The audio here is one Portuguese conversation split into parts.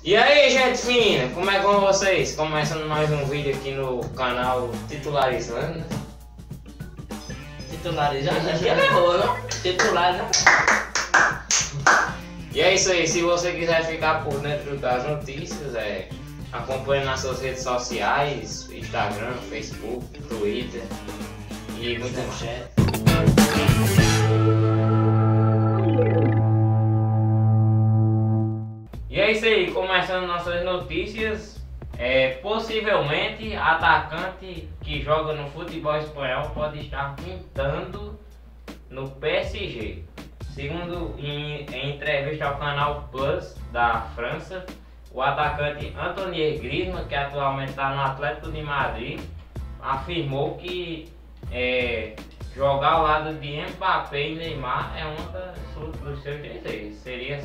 E aí, gente fina, como é com vocês? Começando mais um vídeo aqui no canal Titularizando. Titularizando? Acho que errou, não? Titularizando. E é isso aí, se você quiser ficar por dentro das notícias, acompanhe nas suas redes sociais, Instagram, Facebook, Twitter e muito mais. E é isso aí, começando nossas notícias, possivelmente atacante que joga no futebol espanhol pode estar pintando no PSG. Segundo em entrevista ao canal Plus da França, o atacante Antoine Griezmann, que atualmente está no Atlético de Madrid, afirmou que jogar ao lado de Mbappé e Neymar é um dos seus desejos.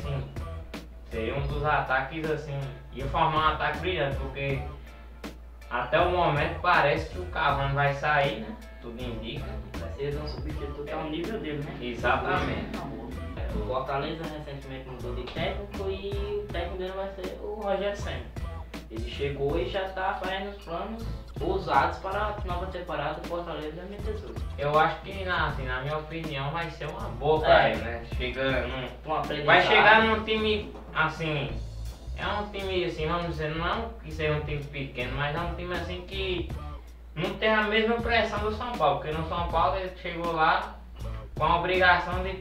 Seria um dos ataques assim, ia formar um ataque brilhante, porque até o momento parece que o Cavani vai sair, né? Tudo indica. Vai ser um substituto ao nível dele, né? Exatamente. O Fortaleza recentemente mudou de técnico e o técnico dele vai ser o Rogério Ceni. Ele chegou e já está fazendo os planos usados para a nova temporada do Fortaleza 2018. Eu acho que, na minha opinião, vai ser uma boa para ele, né? Vai chegar num time assim. É um time assim, vamos dizer, não que seja um time pequeno, mas é um time assim que não tem a mesma pressão do São Paulo, porque no São Paulo ele chegou lá com a obrigação de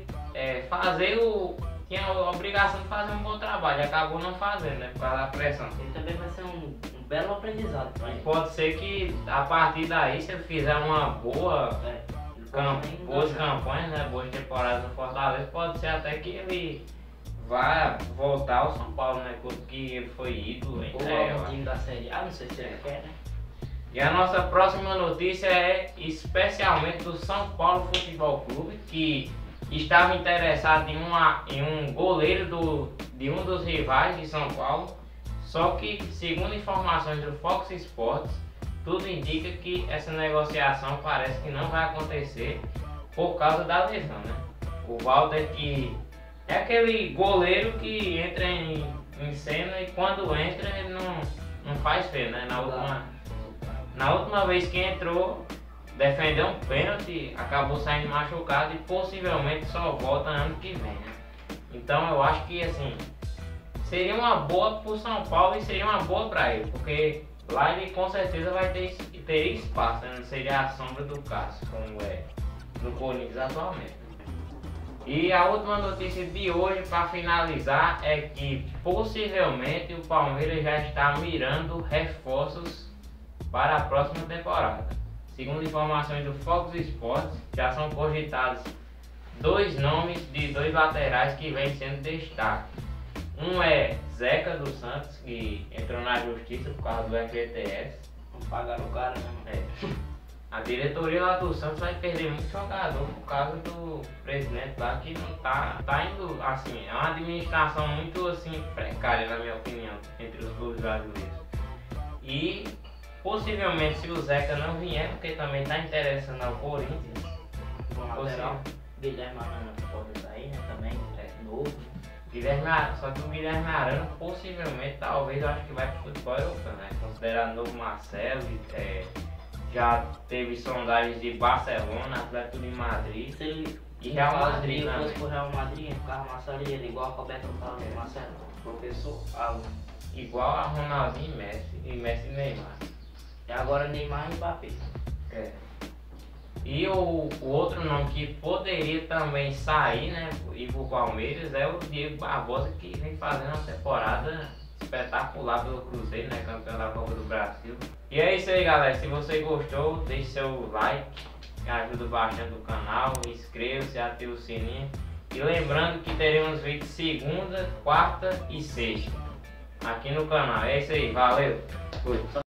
tinha a obrigação de fazer um bom trabalho, acabou não fazendo, né? Por causa da pressão. Ele também vai ser um belo aprendizado para ele. Pode ser que a partir daí, se ele fizer uma boas campanhas, né? Boas temporadas no Fortaleza, pode ser até que ele vai voltar ao São Paulo, né? Que ele foi ídolo. Ou ao time da Série A, não sei se ele quer, né? E a nossa próxima notícia é especialmente do São Paulo Futebol Clube, que estava interessado em um goleiro de um dos rivais de São Paulo, só que, segundo informações do Fox Sports, tudo indica que essa negociação parece que não vai acontecer por causa da lesão, né? O Walter, que é aquele goleiro que entra em cena e quando entra ele não faz feio, né? Na última vez que entrou, defendeu um pênalti, acabou saindo machucado e possivelmente só volta ano que vem, né? Então eu acho que assim, seria uma boa pro São Paulo e seria uma boa para ele, porque lá ele com certeza vai ter espaço, né? Não seria a sombra do Cássio, como é no Corinthians atualmente. E a última notícia de hoje, para finalizar, é que possivelmente o Palmeiras já está mirando reforços para a próxima temporada. Segundo informações do Fox Sports, já são cogitados dois nomes de dois laterais que vêm sendo destaque. Um é Zeca do Santos, que entrou na justiça por causa do FGTS. Não pagaram o cara, né? A diretoria lá do Santos vai perder muito jogador por causa do presidente lá, que não tá indo assim. É uma administração muito assim precária, na minha opinião, entre os clubes brasileiros. E possivelmente, se o Zeca não vier, porque também está interessando ao Corinthians, lateral, Guilherme Arana pode sair, né? Também é novo. Só que o Guilherme Arana possivelmente, talvez, eu acho que vai para o futebol europeu, né? Considerando o novo Marcelo, já teve sondagens de Barcelona, Atlético de Madrid e Real Madrid. Se fosse pro Real Madrid, ficava Marcelo e ele igual a Roberto Carlos e Marcelo, professor aluno. Igual a Ronaldinho e Messi e Neymar. E agora Neymar e Mbappé. E o outro nome que poderia também sair, né, ir pro Palmeiras é o Diego Barbosa, que vem fazendo uma temporada espetacular pelo Cruzeiro, né, campeão da Copa do Brasil. E é isso aí, galera. Se você gostou, deixe seu like, que ajuda bastante o canal. Inscreva-se, ative o sininho. E lembrando que teremos vídeos segunda, quarta e sexta aqui no canal. É isso aí, valeu! Fui.